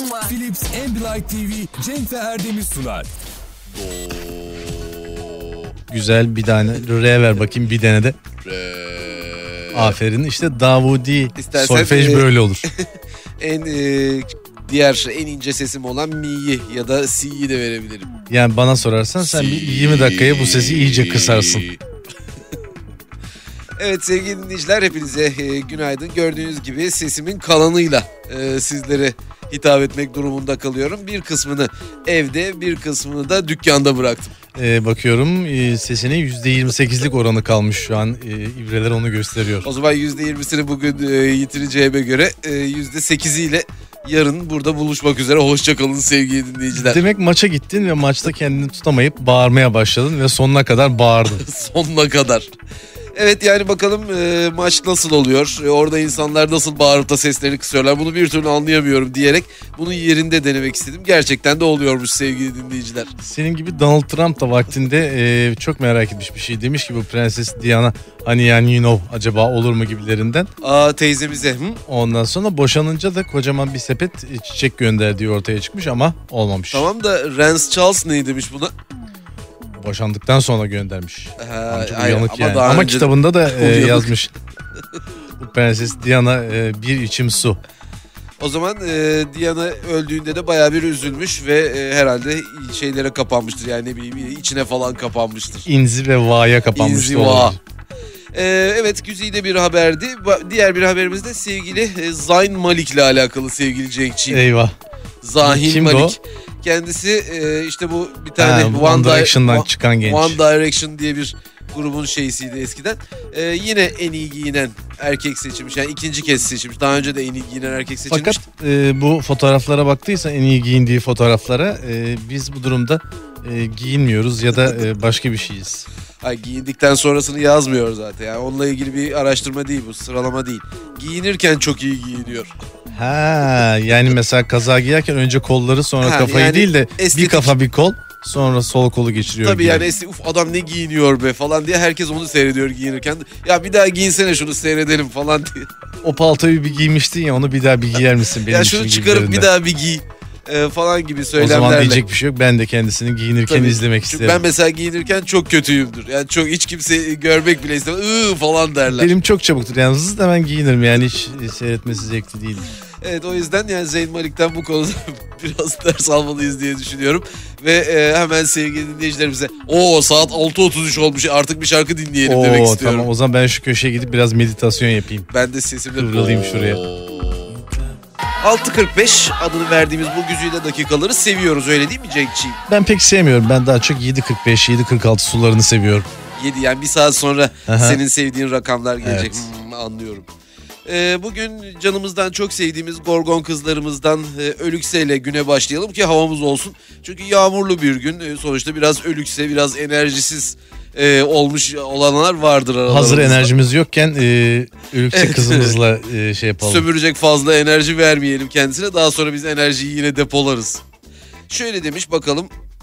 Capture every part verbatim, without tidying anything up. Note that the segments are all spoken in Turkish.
Philips Ambilight T V Cenk ve Erdem'i sunar. Güzel bir tane re ver bakayım bir tane de. Re. Aferin işte Davudi İstersen, solfej e, böyle olur. En e, diğer en ince sesim olan mi'yi ya da si'yi de verebilirim. Yani bana sorarsan sen bir yirmi dakikaya bu sesi iyice kısarsın. Evet sevgili dinleyiciler, hepinize e, günaydın. Gördüğünüz gibi sesimin kalanıyla e, sizlere hitap etmek durumunda kalıyorum. Bir kısmını evde, bir kısmını da dükkanda bıraktım. Ee, bakıyorum e, sesine yüzde yirmi sekizlik oranı kalmış şu an. E, ibreler onu gösteriyor. O zaman yüzde yirmisini bugün e, yitireceğime göre e, yüzde sekiziyle yarın burada buluşmak üzere. Hoşçakalın sevgili dinleyiciler. Demek maça gittin ve maçta kendini tutamayıp bağırmaya başladın ve sonuna kadar bağırdın. Sonuna kadar. Evet yani bakalım e, maç nasıl oluyor? E, orada insanlar nasıl bağırıp da seslerini kısıyorlar? Bunu bir türlü anlayamıyorum diyerek bunu yerinde denemek istedim. Gerçekten de oluyormuş sevgili dinleyiciler. Senin gibi Donald Trump da vaktinde e, çok merak etmiş bir şey demiş ki bu Prenses Diana hani yani you know acaba olur mu gibilerinden. Aa teyzemize. Hı? Ondan sonra boşanınca da kocaman bir sepet çiçek gönderdiği ortaya çıkmış ama olmamış. Tamam da Rance Charles ne demiş buna? Boşandıktan sonra göndermiş. Ha, çok hayır, uyanık ama yani. daha Ama önce kitabında da e, uyanık. yazmış. Bu Prenses Diana e, bir içim su. O zaman e, Diana öldüğünde de bayağı bir üzülmüş ve e, herhalde şeylere kapanmıştır. Yani ne bileyim içine falan kapanmıştır. İnzi ve va'ya kapanmış. İnziva. Ee, evet güzide bir haberdi. Diğer bir haberimiz de sevgili e, Zayn Malik ile alakalı sevgili Cenkçiğim. Eyvah. Zayn Kim Malik. bu? Kendisi e, işte bu bir tane Ha, One, One Direction'dan One, çıkan genç. One Direction diye bir grubun şeysiydi eskiden. E, yine en iyi giyinen erkek seçilmiş. Yani ikinci kez seçilmiş. Daha önce de en iyi giyinen erkek seçilmiş. Fakat e, bu fotoğraflara baktıysa en iyi giyindiği fotoğraflara e, biz bu durumda e, giyinmiyoruz ya da e, başka bir şeyiz. Ay, giyindikten sonrasını yazmıyor zaten. Yani onunla ilgili bir araştırma değil bu, sıralama değil. Giyinirken çok iyi giyiniyor. Ha yani mesela kaza giyerken önce kolları sonra Ha, kafayı yani değil de estetik. bir kafa bir kol sonra sol kolu geçiriyor. Tabii gibi. yani eski uf adam ne giyiniyor be falan diye herkes onu seyrediyor giyinirken. Ya bir daha giyinsene şunu seyredelim falan diye. O paltoyu bir giymiştin ya onu bir daha bir giyer misin benim Ya için şunu çıkarıp bir gibilerinden. daha bir giy e, falan gibi O söylemlerle. zaman diyecek bir şey yok. Ben de kendisini giyinirken Tabii. izlemek Çünkü isterim. ben mesela giyinirken çok kötüyümdür. Yani çok hiç kimse görmek bile istemez. Iıı falan derler. Benim çok çabuktur. Yani hızlı hemen giyinirim. Yani hiç seyretmesi zevkli değil. Evet o yüzden yani Zayn Malik'ten bu konuda biraz ders almalıyız diye düşünüyorum. Ve e, hemen sevgili dinleyicilerimize o saat altı otuz üç olmuş artık bir şarkı dinleyelim Oo, demek istiyorum. tamam o zaman ben şu köşeye gidip biraz meditasyon yapayım. Ben de sesimle Kıvrılayım şuraya. altı kırk beş adını verdiğimiz bu güzide dakikaları seviyoruz öyle değil mi Cenkçiğim? Ben pek sevmiyorum. Ben daha çok yedi kırk beş yedi kırk altı sularını seviyorum. yedi yani bir saat sonra Aha. senin sevdiğin rakamlar gelecek. Evet. Hmm, anlıyorum. Ee, bugün canımızdan çok sevdiğimiz Gorgon kızlarımızdan e, Ölükse ile güne başlayalım ki havamız olsun. Çünkü yağmurlu bir gün. E, sonuçta biraz Ölükse, biraz enerjisiz e, olmuş olanlar vardır aralarımızda. Hazır enerjimiz yokken e, Ölükçe Evet. kızımızla e, şey yapalım. Sömürecek fazla enerji vermeyelim kendisine. Daha sonra biz enerjiyi yine depolarız. Şöyle demiş bakalım.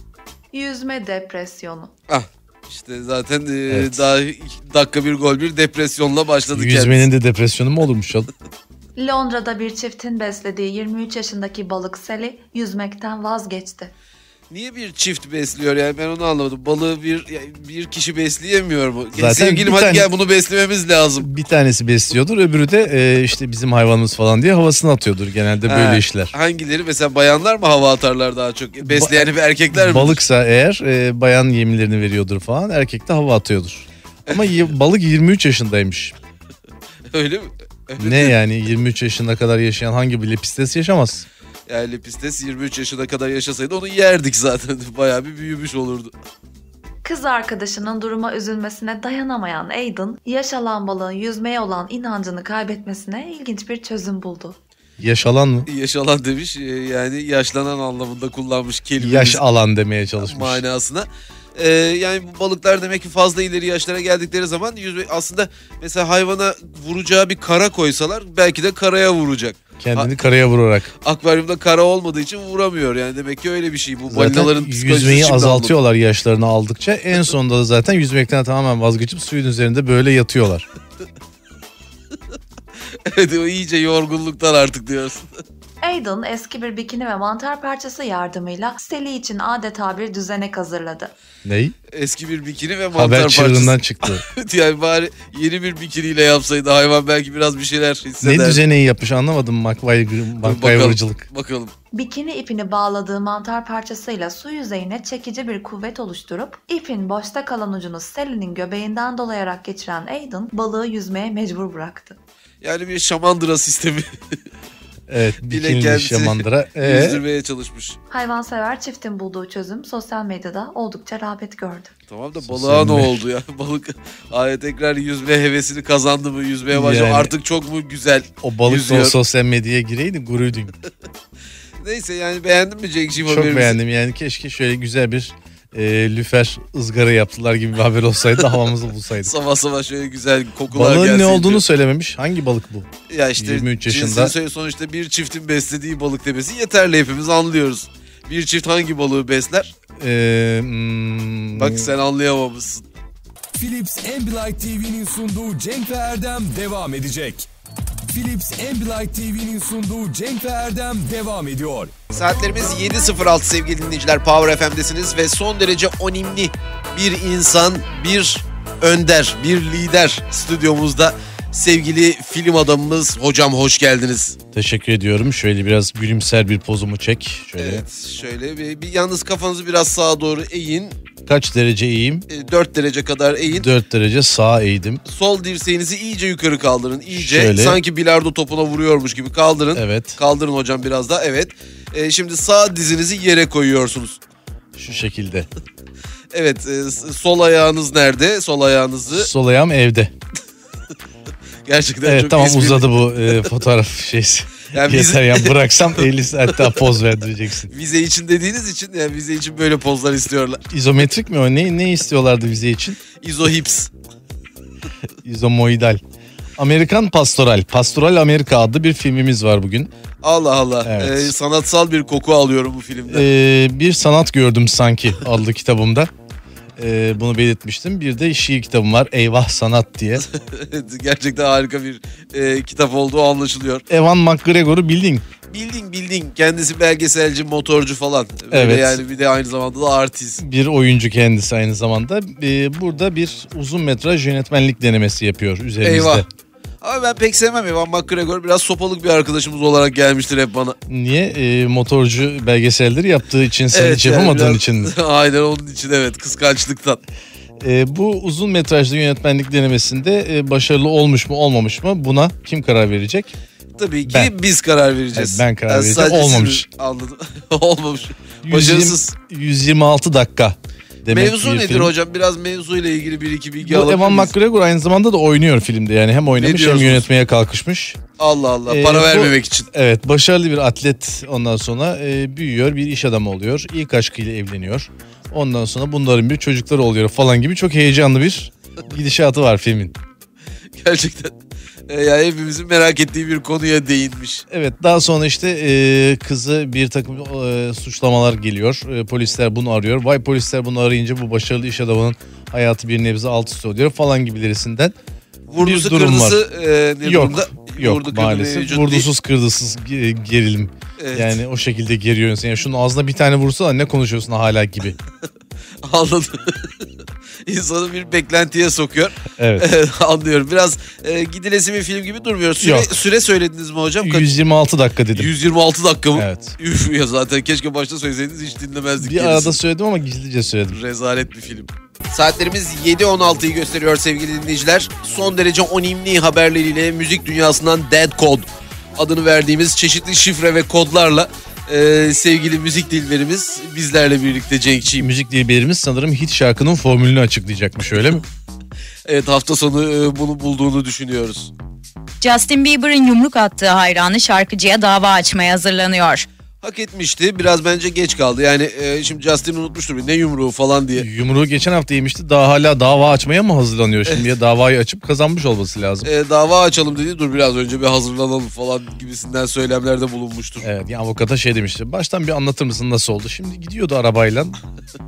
Yüzme depresyonu. Ah işte zaten e, Evet. daha iki dakika bir gol bir depresyonla başladı kendisi. Yüzmenin de depresyonu mu olurmuş oğlum? Londra'da bir çiftin beslediği yirmi üç yaşındaki balık Sally yüzmekten vazgeçti. Niye bir çift besliyor yani ben onu anlamadım. Balığı bir yani bir kişi besleyemiyor mu? Zaten Sevgilim bir hadi tane- gel bunu beslememiz lazım. Bir tanesi besliyordur, öbürü de e, işte bizim hayvanımız falan diye havasını atıyordur. Genelde böyle Ha, işler. Hangileri mesela bayanlar mı hava atarlar daha çok? Besleyen hep erkekler mi? Balıksa eğer e, bayan yemlerini veriyordur falan, erkek de hava atıyordur. Ama y- balık yirmi üç yaşındaymış. Öyle mi? Öyle Ne mi? yani yirmi üç yaşına kadar yaşayan hangi bir lepistes yaşamaz? Yani Lepistes yirmi üç yaşına kadar yaşasaydı onu yerdik zaten. Bayağı bir büyümüş olurdu. Kız arkadaşının duruma üzülmesine dayanamayan Aiden, yaş alan balığın yüzmeye olan inancını kaybetmesine ilginç bir çözüm buldu. Yaş alan mı? Yaş alan demiş yani yaşlanan anlamında kullanmış kelimeyi. Yaş alan demeye çalışmış. Manasına. Ee, yani bu balıklar demek ki fazla ileri yaşlara geldikleri zaman yüzme, aslında mesela hayvana vuracağı bir kara koysalar belki de karaya vuracak. Kendini karaya vurarak. Akvaryumda kara olmadığı için vuramıyor yani demek ki öyle bir şey. Bu Zaten balinaların psikolojisi yüzmeyi şimdi azaltıyorlar yaşlarını aldıkça. En sonunda da zaten yüzmekten tamamen vazgeçip suyun üzerinde böyle yatıyorlar. anladım. Evet o iyice yorgunluktan artık diyorsun. Aidan eski bir bikini ve mantar parçası yardımıyla Sally için adeta bir düzenek hazırladı. Ney? Eski bir bikini ve mantar Haber parçası. çığırından çıktı. Yani bari yeni bir bikiniyle yapsaydı hayvan belki biraz bir şeyler hissederdi. Ne düzeneği yapmış anlamadım. MacGyver'cılık. Bakalım. Bikini ipini bağladığı mantar parçasıyla su yüzeyine çekici bir kuvvet oluşturup ipin boşta kalan ucunu Sally'nin göbeğinden dolayarak geçiren Aidan balığı yüzmeye mecbur bıraktı. Yani bir şamandıra sistemi. Evet, Bile bikinili kendisi şamandıra. Ee? yüzdürmeye çalışmış. Hayvansever çiftin bulduğu çözüm sosyal medyada oldukça rağbet gördü. Tamam da Sosyal balığa ne medya. oldu ya? Balık aya tekrar yüzme hevesini kazandı mı? Yüzmeye başladı. Yani- Artık çok mu güzel O balık da yüzüyor? o sosyal medyaya gireydi gururdun. Neyse yani beğendin mi Cenk'ciğim Çok haberimizi? beğendim yani keşke şöyle güzel bir e, lüfer ızgara yaptılar gibi bir haber olsaydı da havamızı bulsaydık. Sabah sabah şöyle güzel kokular Balığın gelseydi. ne olduğunu söylememiş. Hangi balık bu? Ya işte yirmi üç yaşında. cinsini söyle, sonuçta bir çiftin beslediği balık demesi yeterli, hepimiz anlıyoruz. Bir çift hangi balığı besler? Ee, hmm, Bak sen anlayamamışsın. Philips Ambilight T V'nin sunduğu Cenk ve Erdem devam edecek. Philips Ambilight T V'nin sunduğu Cenk ve Erdem devam ediyor. Saatlerimiz yedi sıfır altı sevgili dinleyiciler, Power F M'desiniz ve son derece önemli bir insan, bir önder, bir lider stüdyomuzda. Sevgili film adamımız, hocam hoş geldiniz. Teşekkür ediyorum. Şöyle biraz gülümser bir pozumu çek. Şöyle. Evet, şöyle bir, bir yalnız kafanızı biraz sağa doğru eğin. Kaç derece eğeyim? dört derece kadar eğin. dört derece sağa eğdim. Sol dirseğinizi iyice yukarı kaldırın. İyice Şöyle. sanki bilardo topuna vuruyormuş gibi kaldırın. Evet. Kaldırın hocam biraz daha. Evet. Ee, şimdi sağ dizinizi yere koyuyorsunuz. Şu şekilde. Evet. e, sol ayağınız nerede? Sol ayağınızı. Sol ayağım evde. Gerçekten Evet çok tamam esprili. uzadı bu e, fotoğraf şeysi. Yani biz- Yeter ya bıraksam elli saat daha poz verdireceksin. Vize için dediğiniz için, yani vize için böyle pozlar istiyorlar. İzometrik mi o? Ne, ne istiyorlardı vize için? İzohips. İzomoidal. Amerikan Pastoral. Pastoral Amerika adlı bir filmimiz var bugün. Allah Allah. Evet. Ee, sanatsal bir koku alıyorum bu filmde. Ee, bir sanat gördüm sanki adlı kitabımda. Ee, bunu belirtmiştim. Bir de şiir kitabım var. Eyvah Sanat diye. Gerçekten harika bir e, kitap olduğu anlaşılıyor. Evan McGregor'u bildin. Bildin bildin. Kendisi belgeselci, motorcu falan. Böyle Evet. yani bir de aynı zamanda da artist. Bir oyuncu kendisi aynı zamanda. Ee, burada bir uzun metraj yönetmenlik denemesi yapıyor üzerimizde. Eyvah. Ama ben pek sevmem. Evan McGregor biraz sopalık bir arkadaşımız olarak gelmiştir hep bana. Niye? Ee, motorcu belgeselleri yaptığı için sen hiç yani yapamadığın biraz- için mi? Aynen onun için, evet, kıskançlıktan. Ee, bu uzun metrajlı yönetmenlik denemesinde e, başarılı olmuş mu olmamış mı buna kim karar verecek? Tabii ki Ben. biz karar vereceğiz. Evet, ben karar Yani vereceğim. sadece Olmamış. siz- Anladım. Olmamış. yüz yirmi Başarısız. yüz yirmi altı dakika. Demek Mevzu bir nedir film. hocam? Biraz mevzuyla ilgili bir iki bilgi Bu alabilir Evan miyiz? McGregor aynı zamanda da oynuyor filmde, yani hem oynamış hem diyorsunuz? yönetmeye kalkışmış. Allah Allah. Ee, Para bu- vermemek için. Evet, başarılı bir atlet, ondan sonra e, büyüyor, bir iş adamı oluyor, ilk aşkıyla evleniyor. Ondan sonra bunların bir çocukları oluyor falan gibi çok heyecanlı bir gidişatı var filmin. Gerçekten. Ee, yani hepimizin merak ettiği bir konuya değinmiş. Evet, daha sonra işte e, kızı bir takım e, suçlamalar geliyor. E, polisler bunu arıyor. Vay, polisler bunu arayınca bu başarılı iş adamının hayatı bir nebze alt üst oluyor falan gibilerinden. Vurdusu durum kırdısı e, ne Yok, durumda? yok Vurdu kırdı maalesef. mevcut Vurdusuz kırdısız ge- gerilim. değil. Evet. Yani o şekilde geriyorsun. Yani şunun ağzına bir tane vursa da ne konuşuyorsun hala gibi. Anladım. İnsanı bir beklentiye sokuyor. Evet. Anlıyorum. Biraz e, gidilesi bir film gibi durmuyor. Süre, Yok. süre söylediniz mi hocam? Kaç- yüz yirmi altı dakika dedim. yüz yirmi altı dakika mı? Evet. Üf ya, zaten keşke başta söyleseydiniz, hiç dinlemezdik. Bir gerisini. arada söyledim ama gizlice söyledim. Rezalet bir film. Saatlerimiz yedi on altıyı gösteriyor sevgili dinleyiciler. Son derece önemli haberleriyle müzik dünyasından Dead Code adını verdiğimiz çeşitli şifre ve kodlarla e, sevgili müzik dilberimiz bizlerle birlikte Cenk'ciğim. Müzik dilberimiz sanırım hit şarkının formülünü açıklayacakmış, öyle mi? Evet, hafta sonu e, bunu bulduğunu düşünüyoruz. Justin Bieber'ın yumruk attığı hayranı şarkıcıya dava açmaya hazırlanıyor. Hak etmişti. Biraz bence geç kaldı. Yani e, şimdi Justin unutmuştur bir ne yumruğu falan diye. Yumruğu geçen hafta yemişti. Daha hala dava açmaya mı hazırlanıyor? Şimdiye davayı açıp kazanmış olması lazım. E, dava açalım dedi. Dur biraz önce bir hazırlanalım falan gibisinden söylemlerde bulunmuştur. Evet, ya avukata şey demişti. Baştan bir anlatır mısın nasıl oldu? Şimdi gidiyordu arabayla.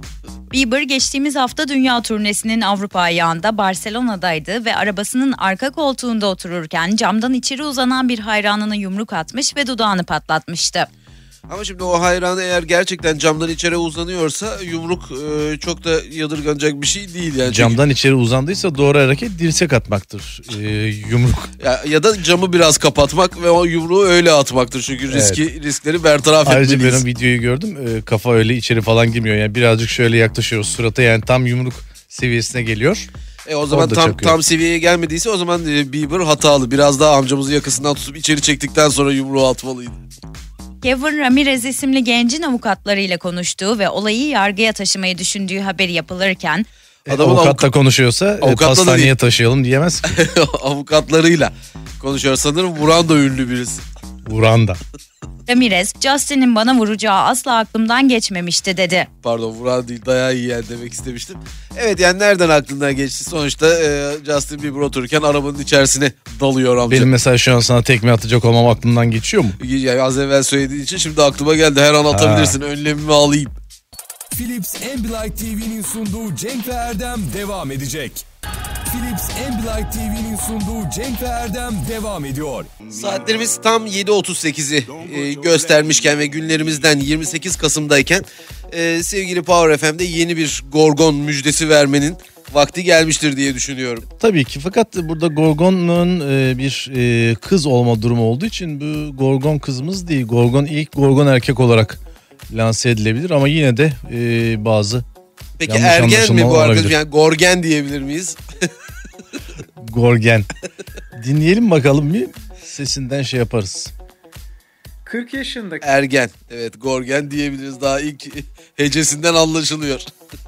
Bieber geçtiğimiz hafta dünya turnesinin Avrupa ayağında Barcelona'daydı ve arabasının arka koltuğunda otururken camdan içeri uzanan bir hayranına yumruk atmış ve dudağını patlatmıştı. Ama şimdi o hayran eğer gerçekten camdan içeri uzanıyorsa yumruk e, çok da yadırganacak bir şey değil yani. Camdan Çünkü... içeri uzandıysa doğru hareket dirsek atmaktır. Ee, yumruk. Ya, ya da camı biraz kapatmak ve o yumruğu öyle atmaktır. Çünkü riski evet. riskleri bertaraf Ayrıca etmeliyiz. Ayrıca ben videoyu gördüm. Ee, kafa öyle içeri falan girmiyor. Yani birazcık şöyle yaklaşıyor surata, yani tam yumruk seviyesine geliyor. E o zaman tam çakıyor. tam seviyeye gelmediyse o zaman e, Bieber hatalı. Biraz daha amcamızı yakasından tutup içeri çektikten sonra yumruğu atmalıydı. Kevin Ramirez isimli gencin avukatlarıyla konuştuğu ve olayı yargıya taşımayı düşündüğü haberi yapılırken Adamın avukatla avuk- konuşuyorsa hastaneye taşıyalım diyemez ki. Avukatlarıyla konuşuyor sanırım, vuran da ünlü birisi. Vuran da. Ramirez, Justin'in bana vuracağı asla aklımdan geçmemişti dedi. Pardon, vuran değil, dayağı yiyen demek istemiştim. Evet, yani nereden aklından geçti? Sonuçta e, Justin Bieber otururken arabanın içerisine dalıyor amca. Benim mesela şu an sana tekme atacak olmam aklımdan geçiyor mu? Yani az evvel söylediğin için şimdi aklıma geldi. Her an atabilirsin. Ha. Önlemimi alayım. Philips Ambilight T V'nin sunduğu Cenk ve Erdem devam edecek. Philips Ambilight T V'nin sunduğu Cenk ve Erdem devam ediyor. Saatlerimiz tam yedi otuz sekizi e, göstermişken ve günlerimizden yirmi sekiz Kasım'dayken e, sevgili Power F M'de yeni bir Gorgon müjdesi vermenin vakti gelmiştir diye düşünüyorum. Tabii ki, fakat burada Gorgon'un e, bir e, kız olma durumu olduğu için bu Gorgon kızımız değil. Gorgon ilk Gorgon erkek olarak lanse edilebilir ama yine de e, bazı Peki ergen mi bu arkadaş? Yani Gorgen diyebilir miyiz? Gorgen. Dinleyelim bakalım, bir sesinden şey yaparız. kırk yaşındaki ergen. Evet, Gorgen diyebiliriz. Daha ilk hecesinden anlaşılıyor.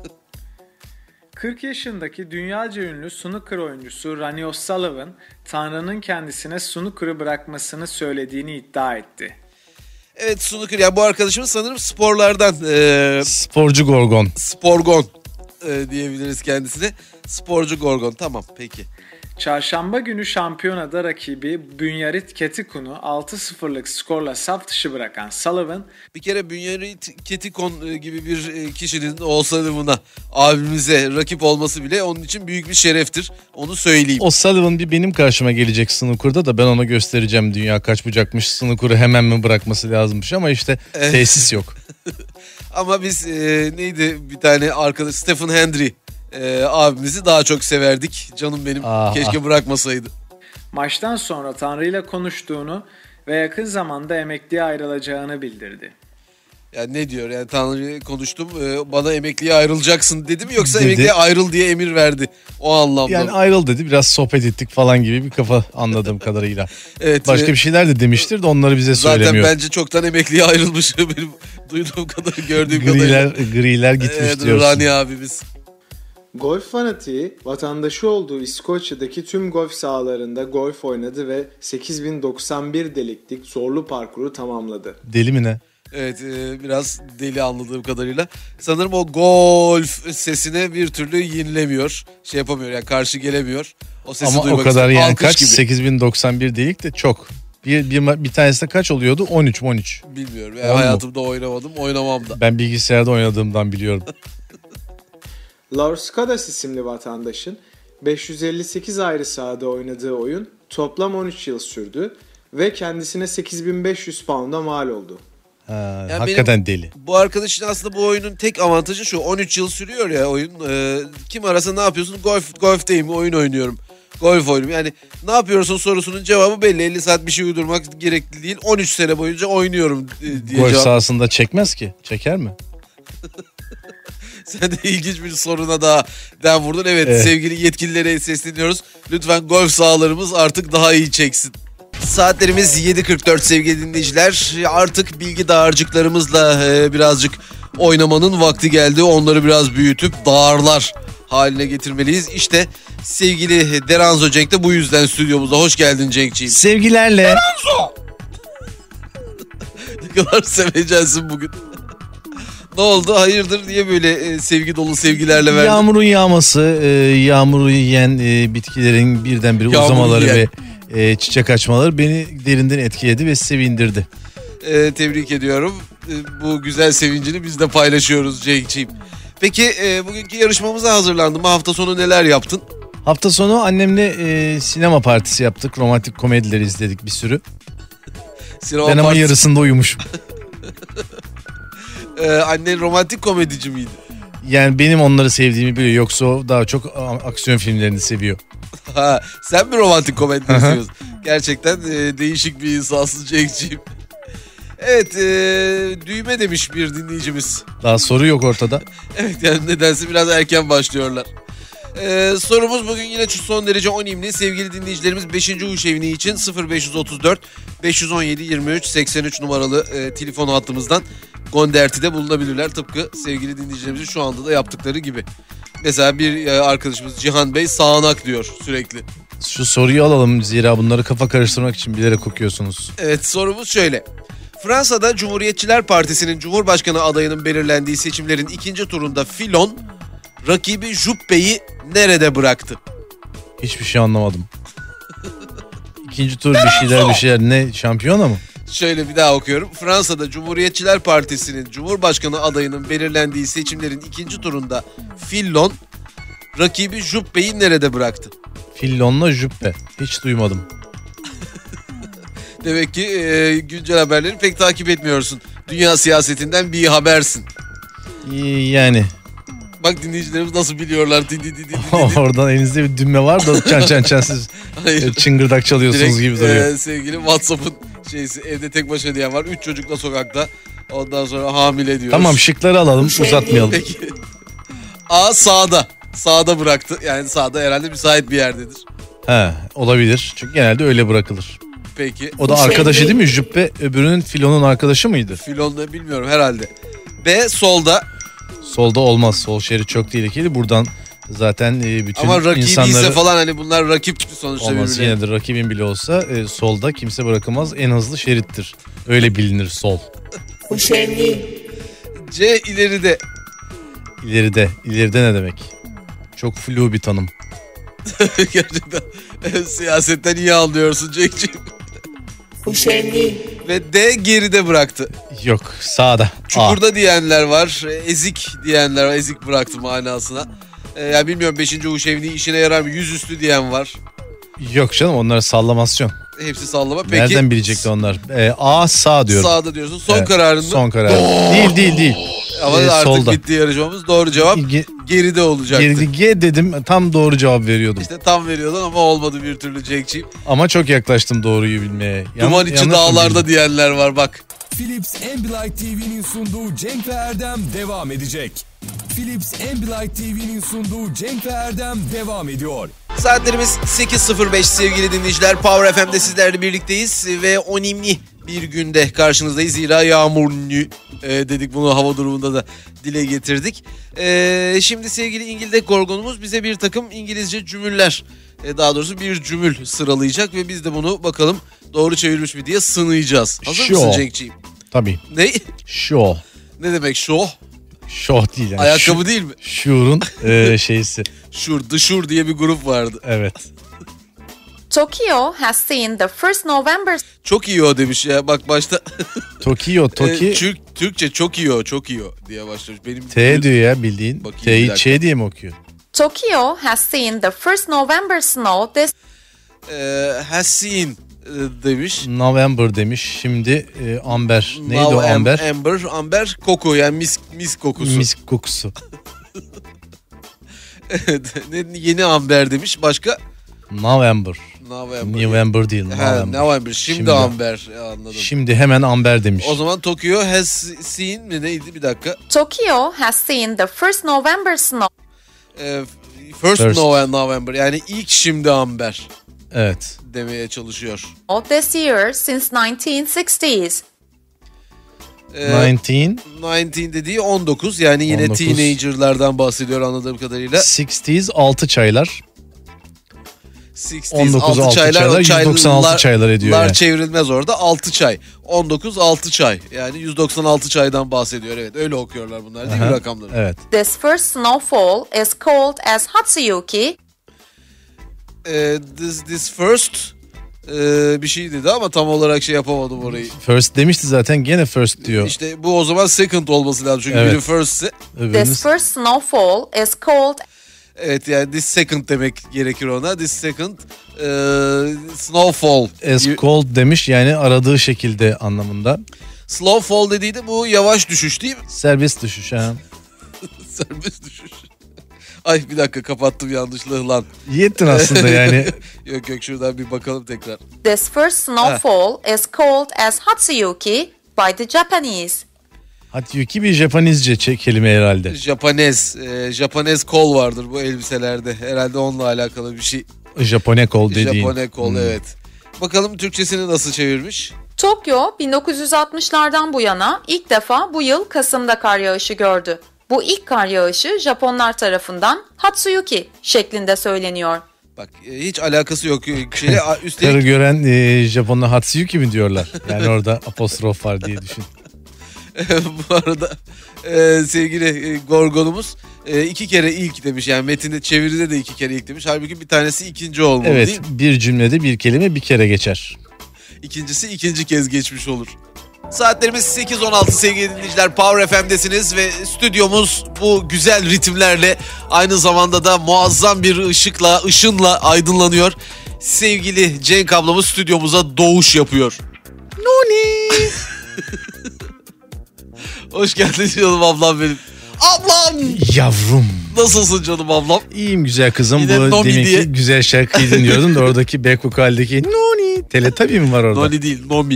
kırk yaşındaki dünyaca ünlü snooker oyuncusu Ronnie O'Sullivan, Tanrı'nın kendisine snooker'ı bırakmasını söylediğini iddia etti. Evet, snooker, yani bu arkadaşımız sanırım sporlardan. E, Sporcu Gorgon. Sporgon e, diyebiliriz kendisine. Sporcu Gorgon, tamam peki. Çarşamba günü şampiyonada rakibi Bünyarit Ketikun'u altı sıfırlık skorla saf dışı bırakan Sullivan... Bir kere Bünyarit Ketikun gibi bir kişinin O'Sullivan'a, abimize rakip olması bile onun için büyük bir şereftir. Onu söyleyeyim. O'Sullivan bir benim karşıma gelecek snooker'da da ben ona göstereceğim dünya kaç bucakmış, snooker'ı hemen mi bırakması lazımmış ama işte tesis yok. Ama biz e, neydi bir tane arkadaş Stephen Hendry Ee, abimizi daha çok severdik. Canım benim. Aha. Keşke bırakmasaydı. Maçtan sonra Tanrı ile konuştuğunu ve yakın zamanda emekliye ayrılacağını bildirdi. Yani ne diyor? Yani Tanrı'yla konuştum, bana emekliye ayrılacaksın dedi mi, yoksa dedi. Emekliye ayrıl diye emir verdi o anlamda. Yani ayrıl dedi, biraz sohbet ettik falan gibi bir kafa anladığım kadarıyla. Evet. Başka bir şeyler de demiştir de onları bize zaten söylemiyor. Zaten bence çoktan emekliye ayrılmış benim duyduğum kadar, gördüğüm griler, kadarıyla. Griler gitmiş evet, diyorsun. Rani abimiz. Golf fanatiği vatandaşı olduğu İskoçya'daki tüm golf sahalarında golf oynadı ve sekiz bin doksan bir deliklik zorlu parkuru tamamladı. Deli mi ne? Evet, e, biraz deli anladığım kadarıyla. Sanırım o golf sesine bir türlü yenilemiyor. Şey yapamıyor yani, karşı gelemiyor. O sesi ama duymak o kadar istedim. yani Alkış kaç? gibi. sekiz bin doksan bir delik de çok. Bir, bir, bir tanesinde kaç oluyordu? on üç on üç. Bilmiyorum. Yani hayatımda oynamadım, oynamam da. Ben bilgisayarda oynadığımdan biliyorum. Lars Kadas isimli vatandaşın beş yüz elli sekiz ayrı sahada oynadığı oyun toplam on üç yıl sürdü ve kendisine sekiz bin beş yüz pound'a mal oldu. Ha, yani hakikaten deli. Bu arkadaşın aslında bu oyunun tek avantajı şu: on üç yıl sürüyor ya oyun. Ee, kim arasa ne yapıyorsun? Golf, golfteyim, oyun oynuyorum. Golf oynuyorum. Yani ne yapıyorsun sorusunun cevabı belli. elli saat bir şey uydurmak gerekli değil. on üç sene boyunca oynuyorum diye golf cevap. sahasında çekmez ki. Çeker mi? Sen de ilginç bir soruna daha den vurdun. Evet, evet, sevgili yetkililere sesleniyoruz. Lütfen golf sahalarımız artık daha iyi çeksin. Saatlerimiz yedi kırk dört sevgili dinleyiciler. Artık bilgi dağarcıklarımızla e, birazcık oynamanın vakti geldi. Onları biraz büyütüp dağarlar haline getirmeliyiz. İşte sevgili Deranzo Cenk de bu yüzden stüdyomuza. Hoş geldin Cenk'ciğim. Sevgilerle. Deranzo! Ne kadar sevecensin bugün. Ne oldu? Hayırdır? Niye böyle e, sevgi dolu sevgilerle verdin? Yağmurun yağması, e, yağmuru yiyen e, bitkilerin birdenbire Yağmur uzamaları yiyen. ve e, çiçek açmaları beni derinden etkiledi ve sevindirdi. E, tebrik ediyorum. E, bu güzel sevincini biz de paylaşıyoruz Cenk'ciğim. Peki e, bugünkü yarışmamıza hazırlandın mı? Hafta sonu neler yaptın? Hafta sonu annemle e, sinema partisi yaptık. Romantik komedileri izledik bir sürü. Sinema ben ama partisi... yarısında uyumuşum. ee, annen romantik komedici miydi? Yani benim onları sevdiğimi biliyor. Yoksa o daha çok aksiyon filmlerini seviyor. Ha, sen mi romantik komedileri seviyorsun? Gerçekten e, değişik bir insansın Cenk'ciğim. Evet, e, düğme demiş bir dinleyicimiz. Daha soru yok ortada. Evet, yani nedense biraz erken başlıyorlar. Ee, sorumuz bugün yine son derece önemli. Sevgili dinleyicilerimiz beşinci Uğuş Evni için sıfır beş otuz dört beş on yedi yirmi üç seksen üç numaralı e, telefon hattımızdan göndertide bulunabilirler. Tıpkı sevgili dinleyicilerimizin şu anda da yaptıkları gibi. Mesela bir e, arkadaşımız Cihan Bey sağanak diyor sürekli. Şu soruyu alalım, zira bunları kafa karıştırmak için bilerek okuyorsunuz. Evet, sorumuz şöyle. Fransa'da Cumhuriyetçiler Partisi'nin Cumhurbaşkanı adayının belirlendiği seçimlerin ikinci turunda Fillon rakibi Juppé'yi nerede bıraktı? Hiçbir şey anlamadım. İkinci tur bir şeyler bir şeyler ne, şampiyona mı? Şöyle bir daha okuyorum. Fransa'da Cumhuriyetçiler Partisi'nin Cumhurbaşkanı adayının belirlendiği seçimlerin ikinci turunda Fillon rakibi Juppé'yi nerede bıraktı? Fillon'la Juppé. Hiç duymadım. Demek ki e, güncel haberleri pek takip etmiyorsun. Dünya siyasetinden bir habersin. Yani. Bak dinleyicilerimiz nasıl biliyorlar. Di, di, di, di, di. Oradan elinizde bir düğme var da çan çan çan siz çıngırdak çalıyorsunuz direkt, gibi duruyor. E, sevgili WhatsApp'ın şeysi, evde tek başına diyen var. Üç çocukla sokakta. Ondan sonra hamile diyoruz. Tamam, şıkları alalım, uzatmayalım. Peki. A sağda. Sağda bıraktı. Yani sağda herhalde müsait bir yerdedir. He, olabilir. Çünkü genelde öyle bırakılır. Peki. O da arkadaşı değil mi? Juppé öbürünün Fillon'un arkadaşı mıydı? Fillon'da bilmiyorum herhalde. B solda. Solda olmaz. Sol şerit çok tehlikeli. Buradan zaten bütün ama rakibi insanları... ise falan, hani bunlar rakip sonuçta olmaz, birbirine. yine de rakibin bile olsa e, solda kimse bırakamaz. En hızlı şerittir. Öyle bilinir sol. C ileride. İleride. İleride ne demek? Çok flu bir tanım. Gerçekten siyasetten iyi anlıyorsun Cenk'ciğim. Ve D geride bıraktı. Yok, sağda. Çukurda A diyenler var. Ezik diyenler var. Ezik bıraktı manasına. Ee, yani bilmiyorum beşinci Uğuş Evni işine yarar mı? Yüzüstü diyen var. Yok canım, onlar sallamasyon. Hepsi sallama. Peki, nereden bilecekti onlar? Ee, A sağ diyorum. Sağda diyorsun. Son evet, kararın mı? Son karar. Değil değil değil. Ama ee, artık solda. bitti yarışmamız. Doğru cevap Ge- geride olacaktı. Geride G dedim, tam doğru cevap veriyordum. İşte tam veriyordun ama olmadı bir türlü Cenk'ciğim. Ama çok yaklaştım doğruyu bilmeye. Yan, Duman içi dağlarda diyenler var bak. Philips Ambilight T V'nin sunduğu Cenk ve Erdem devam edecek. Philips Ambilight T V'nin sunduğu Cenk ve Erdem devam ediyor. Saatlerimiz sekiz sıfır beş sevgili dinleyiciler. Power F M'de sizlerle birlikteyiz ve önemli bir günde karşınızdayız. Zira yağmurlu e, dedik, bunu hava durumunda da dile getirdik. E, şimdi sevgili İngildek Gorgon'umuz bize bir takım İngilizce cümüller, e, daha doğrusu bir cümül sıralayacak ve biz de bunu bakalım doğru çevirmiş mi diye sınayacağız. Hazır Show. mısın Cenk'ciğim? Tabii. Ne? Show. Ne demek show? Show değil yani. Ayakkabı Şu, değil mi? Şuur'un e, şeysi. Şur, The Şur diye bir grup vardı. Evet. Tokyo has seen the first November. Çok iyi o demiş ya, bak başta. Tokyo, Toki. e, Türk, Türkçe çok iyi o, çok iyi o diye başlamış. Benim T diyor ya bildiğin. Bakayım bir T'yi dakika. Ç diye mi okuyor? Tokyo has seen the first November snow this. E, has seen e, demiş. November demiş. Şimdi e, amber. Neydi Now o amber? Am, amber, amber koku, yani mis mis kokusu. Mis kokusu. ne, yeni amber demiş. Başka? November. November. November değil. Ha, November. November. Şimdi, Şimdi. amber. Ya, anladım. Şimdi hemen amber demiş. O zaman Tokyo has seen mi neydi, bir dakika. Tokyo has seen the first November snow. E, first, First. November, yani ilk şimdi amber Evet. demeye çalışıyor. This year since nineteen sixties. E, on dokuz. on dokuz dediği on dokuz, yani yine on dokuz. teenagerlardan bahsediyor anladığım kadarıyla. altmışlar altı çaylar. altmışlar on dokuz altı altı çaylar, çaylar, o yüz doksan altı çaylar ediyor lar yani. çevrilmez orada, altı çay. on dokuz altı çay, yani yüz doksan altı çaydan bahsediyor. Evet, öyle okuyorlar bunlar değil mi Aha, rakamları? Evet. This first snowfall is called as Hatsuyuki. E, this, this first e, bir şey dedi ama tam olarak şey yapamadım orayı. First demişti zaten, gene first diyor. İşte bu o zaman second olması lazım çünkü Evet. biri first ise. Öbürünüz... This first snowfall is called Evet yani this second demek gerekir ona. This second e, snowfall. As cold demiş, yani aradığı şekilde anlamında. Slow fall dediği de bu yavaş düşüş değil mi? Serbest düşüş ha. Serbest düşüş. Ay bir dakika kapattım yanlışlıkla lan. İyi ettin aslında yani. Yok yok şuradan bir bakalım tekrar. This first snowfall is called as Hatsuyuki by the Japanese. Hatsuyuki bir Japonizce çe- kelime herhalde. Japanez, e, Japanez kol vardır bu elbiselerde. Herhalde onunla alakalı bir şey. Japone kol dediğin. Japone kol Hmm. evet. Bakalım Türkçesini nasıl çevirmiş? Tokyo bin dokuz yüz altmışlardan bu yana ilk defa bu yıl Kasım'da kar yağışı gördü. Bu ilk kar yağışı Japonlar tarafından Hatsuyuki şeklinde söyleniyor. Bak e, hiç alakası yok. Şey, Karı üstelik gören e, Japonlar Hatsuyuki mi diyorlar? Yani orada apostrof var diye düşün. bu arada e, sevgili e, Gorgon'umuz e, iki kere ilk demiş. Yani metinde çeviride de iki kere ilk demiş. Halbuki bir tanesi ikinci olmalı Evet, değil mi? bir cümlede bir kelime bir kere geçer. İkincisi ikinci kez geçmiş olur. Saatlerimiz sekiz on altı sevgili dinleyiciler. Power F M'desiniz ve stüdyomuz bu güzel ritimlerle aynı zamanda da muazzam bir ışıkla, ışınla aydınlanıyor. Sevgili Cenk ablamız stüdyomuza doğuş yapıyor. Noni. Hoş geldin canım ablam benim. Ablam! Yavrum. Nasılsın canım ablam? İyiyim güzel kızım. Yine Bu Nomi deminki diye. güzel şarkıyı dinliyordum da oradaki back vokaldeki Noni. Teletabi mi var orada? Noni değil, Nomi.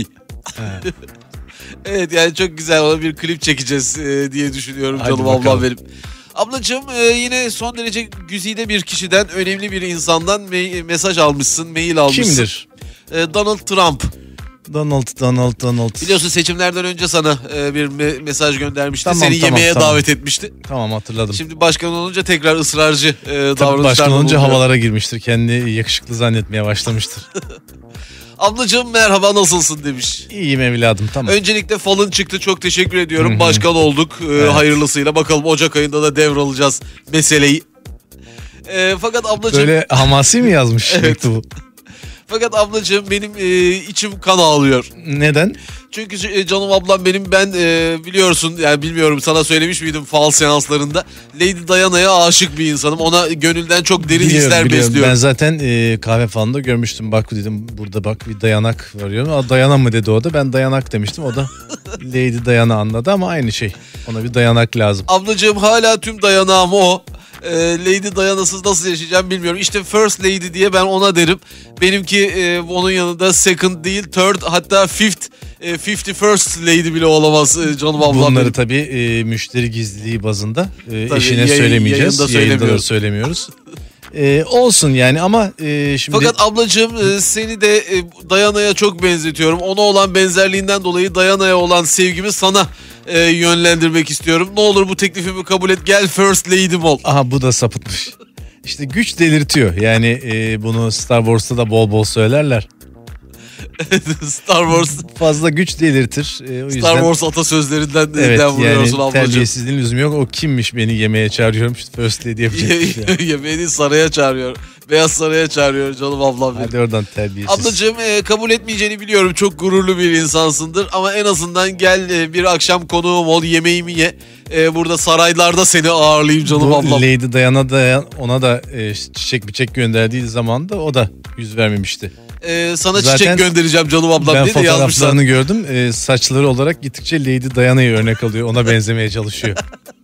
Evet yani çok güzel, ona bir klip çekeceğiz e, diye düşünüyorum Hadi canım bakalım. ablam benim. Ablacığım e, yine son derece güzide bir kişiden, önemli bir insandan me- mesaj almışsın, mail almışsın. Kimdir? E, Donald Trump. Donald, Donald, Donald. Biliyorsun seçimlerden önce sana e, bir me- mesaj göndermişti. Tamam, Seni tamam, yemeğe tamam. davet etmişti. Tamam, hatırladım. Şimdi başkan olunca tekrar ısrarcı e, Tabii davranışlar başkan olunca bulunuyor. havalara girmiştir. Kendini yakışıklı zannetmeye başlamıştır. Ablacığım merhaba, nasılsın demiş. İyiyim evladım, tamam. Öncelikle falın çıktı, çok teşekkür ediyorum. Hı hı. Başkan olduk e, Evet. hayırlısıyla. Bakalım Ocak ayında da devralacağız meseleyi. E, fakat ablacığım Böyle hamasi mi yazmış Evet. mektubu? fakat ablacığım benim e, içim kan ağlıyor. Neden? Çünkü e, canım ablam benim, ben e, biliyorsun yani bilmiyorum sana söylemiş miydim fal seanslarında. Lady Diana'ya aşık bir insanım. Ona gönülden çok derin Biliyorum, hisler biliyorum. besliyorum. Ben zaten e, kahve falında görmüştüm. Bak dedim, burada bak bir dayanak varıyorum. Aa, Dayana mı dedi o da. Ben dayanak demiştim. O da Lady Diana anladı ama aynı şey. Ona bir dayanak lazım. Ablacığım hala tüm dayanağım o. Ee, Lady Diana'sız nasıl yaşayacağım bilmiyorum. İşte First Lady diye ben ona derim. Benimki e, onun yanında second değil third, hatta fifth, e, fifty first Lady bile olamaz e, canım ablam Bunları benim. tabii e, müşteri gizliliği bazında e, Tabii, eşine yayın- söylemeyeceğiz. yayında Yayında da söylemiyoruz. söylemiyoruz. E, olsun yani ama e, şimdi... Fakat ablacığım e, seni de e, Diana'ya çok benzetiyorum. Ona olan benzerliğinden dolayı Diana'ya olan sevgimi sana e, yönlendirmek istiyorum. Ne olur bu teklifimi kabul et, gel First Lady'm ol. Aha, bu da sapıtmış. İşte güç delirtiyor. Yani e, bunu Star Wars'ta da bol bol söylerler. Star Wars Fazla güç delirtir. E, o yüzden... Star Wars atasözlerinden Evet, den vuruyorsun yani ablacığım. terbiyesizliğin lüzumu yok. O kimmiş beni yemeğe çağırıyorum. İşte First Lady yapacakmış ya. Yemeğini saraya çağırıyor. Beyaz Saray'a çağırıyor canım ablam benim. Hadi oradan terbiyesiz. Ablacığım e, kabul etmeyeceğini biliyorum. Çok gururlu bir insansındır. Ama en azından gel e, bir akşam konuğum ol, yemeğimi ye. E, burada saraylarda seni ağırlayayım canım Bu ablam. Lady Diana da ona da e, çiçek biçek gönderdiği zaman da o da yüz vermemişti. E, sana Zaten çiçek göndereceğim canım ablam Ben diye de yazmışlar. fotoğraflarını gördüm. E, saçları olarak gittikçe Lady Diana'yı örnek alıyor. Ona benzemeye çalışıyor.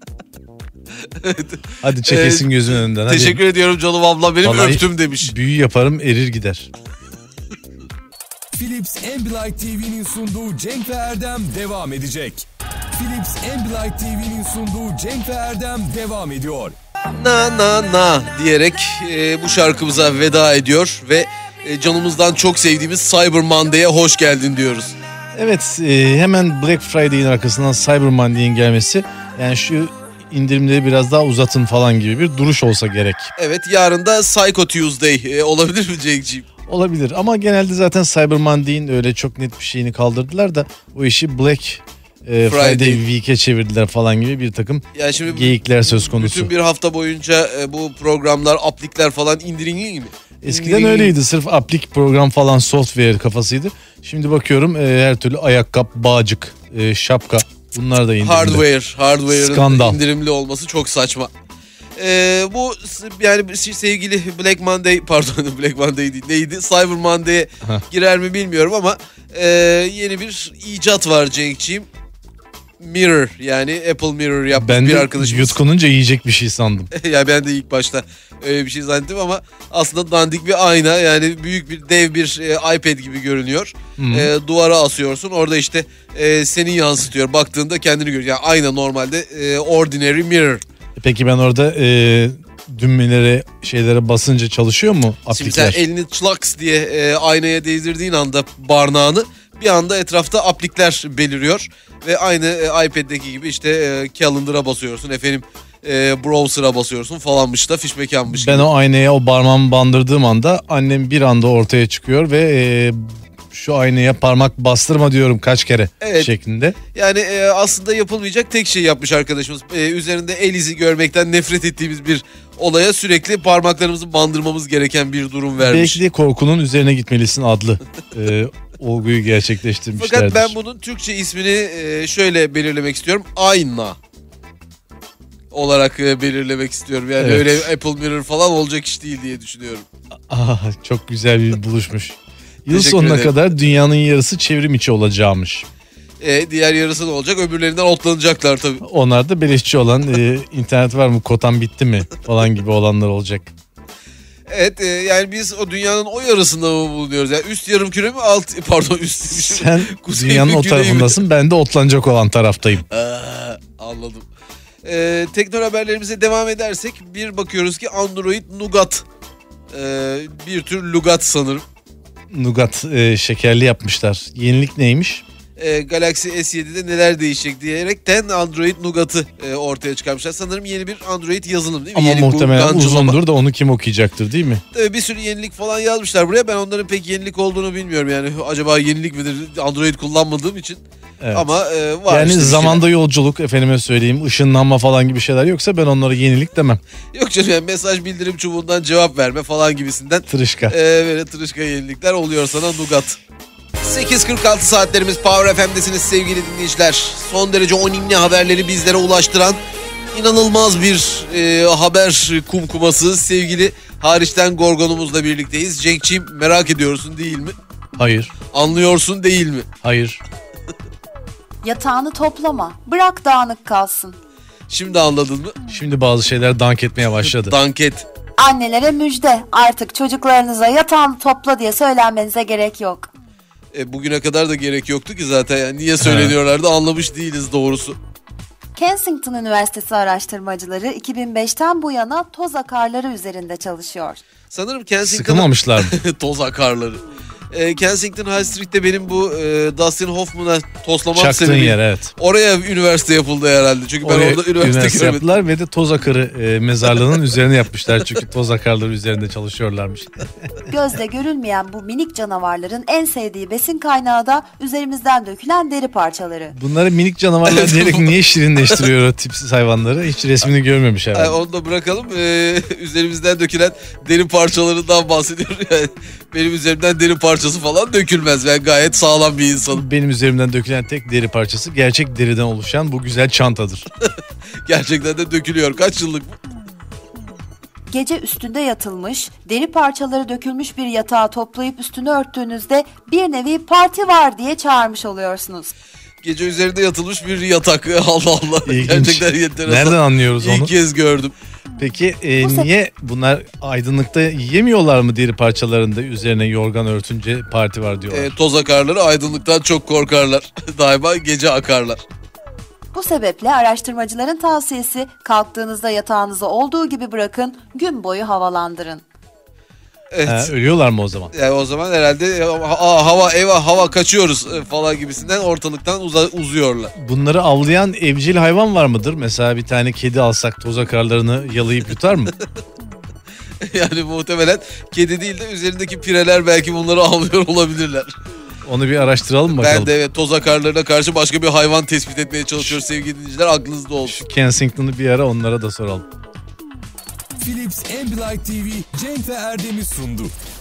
Hadi çekesin Ee, gözünün önünden. Hadi. Teşekkür ediyorum canım ablam benim, Vallahi öptüm demiş. Büyü yaparım erir gider. Philips Ambilight T V'nin sunduğu Cenk ve Erdem devam edecek. Philips Ambilight T V'nin sunduğu Cenk ve Erdem devam ediyor. Na na na diyerek e, bu şarkımıza veda ediyor ve e, canımızdan çok sevdiğimiz Cyber Monday'e hoş geldin diyoruz. Evet, e, hemen Black Friday'in arkasından Cyber Monday'in gelmesi, yani şu indirimleri biraz daha uzatın falan gibi bir duruş olsa gerek. Evet, yarın da Psycho Tuesday e, olabilir mi Cenk'ciğim? Olabilir ama genelde zaten Cyber Monday'in öyle çok net bir şeyini kaldırdılar da o işi Black e, Friday, Friday Week'e çevirdiler falan gibi bir takım yani şimdi geyikler söz konusu. bütün bir hafta boyunca e, bu programlar, aplikler falan indirimli mi? Eskiden öyleydi. Sırf aplik program falan software kafasıydı. Şimdi bakıyorum e, her türlü ayakkabı, bağcık, e, şapka bunlar da indirimli. Hardware, hardware'ın Skandal. indirimli olması çok saçma. Ee, bu yani sevgili Black Monday pardon Black Monday değil neydi Cyber Monday'e girer mi bilmiyorum ama e, yeni bir icat var Cenk'ciğim. Mirror yani Apple Mirror yapmış ben bir de arkadaşımız. yutkununca yiyecek bir şey sandım. Ya ben de ilk başta öyle bir şey zannettim ama aslında dandik bir ayna yani büyük bir dev bir e, iPad gibi görünüyor. E, duvara asıyorsun orada işte e, seni yansıtıyor baktığında kendini görüyor. Yani ayna normalde e, ordinary mirror. Peki ben orada e, düğmelere şeylere basınca çalışıyor mu Şimdi sen aplikler? elini çlaks diye e, aynaya değdirdiğin anda barnağını bir anda etrafta aplikler beliriyor. Ve aynı e, iPad'deki gibi işte e, calendar'a basıyorsun efendim e, browser'a basıyorsun falanmış da fiş mekanmış gibi. Ben o aynaya o parmağımı bandırdığım anda annem bir anda ortaya çıkıyor ve e, şu aynaya parmak bastırma diyorum kaç kere Evet. şeklinde. Yani e, aslında yapılmayacak tek şey yapmış arkadaşımız. E, üzerinde el izi görmekten nefret ettiğimiz bir olaya sürekli parmaklarımızı bandırmamız gereken bir durum vermiş. Belki de korkunun üzerine gitmelisin adlı e, olguyu gerçekleştirmişlerdir. Fakat ben bunun Türkçe ismini e, şöyle belirlemek istiyorum. Ayna olarak e, belirlemek istiyorum. Yani Evet. öyle Apple Mirror falan olacak iş değil diye düşünüyorum. Ah, çok güzel bir buluşmuş. Yıl Teşekkür sonuna ederim. kadar dünyanın yarısı çevrim içi olacakmış. E, diğer yarısı ne olacak? Öbürlerinden otlanacaklar tabii. Onlar da beleşçi olan e, internet var mı, kotan bitti mi falan gibi olanlar olacak. Evet e, yani biz o dünyanın o yarısında mı bulunuyoruz? Yani üst yarım küre mi alt pardon üst Sen Kuzey dünyanın mi, o güney mi? tarafındasın, ben de otlanacak olan taraftayım. Aa, anladım. Ee, teknoloji haberlerimize devam edersek bir bakıyoruz ki Android Nougat ee, bir tür lugat sanırım. Nougat e, şekerli yapmışlar. Yenilik neymiş? Ee, Galaxy S yedide neler değişecek diyerekten Android Nougat'ı e, ortaya çıkarmışlar. Sanırım yeni bir Android yazılım değil mi? Ama Yeni muhtemelen kullanıcılama. uzundur da onu kim okuyacaktır değil mi? Tabii bir sürü yenilik falan yazmışlar buraya. Ben onların pek yenilik olduğunu bilmiyorum yani. Acaba yenilik midir? Android kullanmadığım için. Evet. Ama e, var Yani işte bir zamanda yolculuk, efendime söyleyeyim, ışınlanma falan gibi şeyler yoksa ben onlara yenilik demem. şeyler. Yok canım yani mesaj bildirim çubuğundan cevap verme falan gibisinden. Tırışka. Ee, böyle tırışka yenilikler oluyor sana Nougat. sekiz kırk altı saatlerimiz Power F M'desiniz sevgili dinleyiciler. Son derece önemli haberleri bizlere ulaştıran inanılmaz bir e, haber kumkuması sevgili hariçten Gorgon'umuzla birlikteyiz. Cenk'ciğim merak ediyorsun değil mi? Hayır, Anlıyorsun değil mi? hayır. Yatağını toplama. Bırak dağınık kalsın. Şimdi anladın mı? Şimdi bazı şeyler dank etmeye başladı. Danket. Annelere müjde. Artık çocuklarınıza yatağını topla diye söylenmenize gerek yok. E, bugüne kadar da gerek yoktu ki zaten. Yani niye söyleniyorlardı anlamış değiliz doğrusu. Kensington Üniversitesi araştırmacıları iki bin beşten bu yana toz akarları üzerinde çalışıyor. Sanırım Kensington... Sıkılmamışlar mı? Toz akarları. E, Kensington High Street'te benim bu e, Dustin Hoffman'a toslamam Çaktığın sebebi. yer, evet. Oraya üniversite yapıldı herhalde. Çünkü ben Oraya orada üniversite, üniversite görmedim. yaptılar ve de toz akarı e, mezarlığının üzerine yapmışlar. Çünkü toz akarları üzerinde çalışıyorlarmış. Gözle görülmeyen bu minik canavarların en sevdiği besin kaynağı da üzerimizden dökülen deri parçaları. Bunları minik canavarlar diyerek niye şirinleştiriyor o tipsiz hayvanları? Hiç resmini görmemiş herhalde. Ay, onu da bırakalım. Ee, üzerimizden dökülen deri parçalarından bahsediyor. Yani benim üzerimden deri parçası falan dökülmez. Ben gayet sağlam bir insanım. Benim üzerimden dökülen tek deri parçası gerçek deriden oluşan bu güzel çantadır. Gerçekten de dökülüyor. Kaç yıllık bu? Gece üstünde yatılmış, deri parçaları dökülmüş bir yatağı toplayıp üstünü örttüğünüzde bir nevi parti var diye çağırmış oluyorsunuz. Gece üzerinde yatılmış bir yatak. Allah Allah. İlginç. Gerçekten enteresan. Nereden anlıyoruz onu? İlk kez gördüm. Peki e, niye bunlar aydınlıkta yiyemiyorlar mı deri parçalarında üzerine yorgan örtünce parti var diyorlar? Ee, toz akarları aydınlıktan çok korkarlar. Daima gece akarlar. Bu sebeple araştırmacıların tavsiyesi kalktığınızda yatağınızı olduğu gibi bırakın, gün boyu havalandırın. Evet. Ha, ölüyorlar mı o zaman? Yani o zaman herhalde Aa, hava eyvah hava kaçıyoruz falan gibisinden ortalıktan uza, uzuyorlar. Bunları avlayan evcil hayvan var mıdır? Mesela bir tane kedi alsak toz akarlarını yalayıp yutar mı? Yani muhtemelen kedi değil de üzerindeki pireler belki bunları avlıyor olabilirler. Onu bir araştıralım bakalım. Ben de evet toz akarlarına karşı başka bir hayvan tespit etmeye çalışıyoruz sevgili dinleyiciler, aklınızda olsun. Şu Kensington'u bir ara onlara da soralım. Philips Ambilight T V Cenk ve Erdem'i sundu.